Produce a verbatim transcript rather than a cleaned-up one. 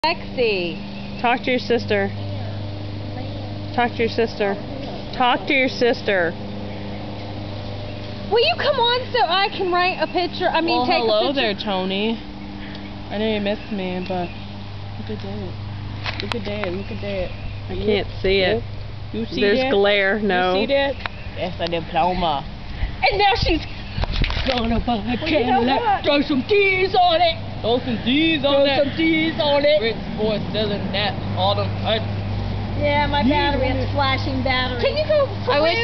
Sexy. Talk to your sister. Talk to your sister. Talk to your sister. Will you come on so I can write a picture? I mean, well, take hello a picture. there, Tony. I know you missed me, but look at that. Look at that. Look at that. I you, can't see it. You see There's that? glare. No. You see that? That's a diploma. And now she's Gonna buy a well, you know Cadillac. Throw some D's on it. Throw some D's Throw on that. some D's on it. Rick's boy selling that all them. yeah, my battery is flashing battery. Can you go for I wish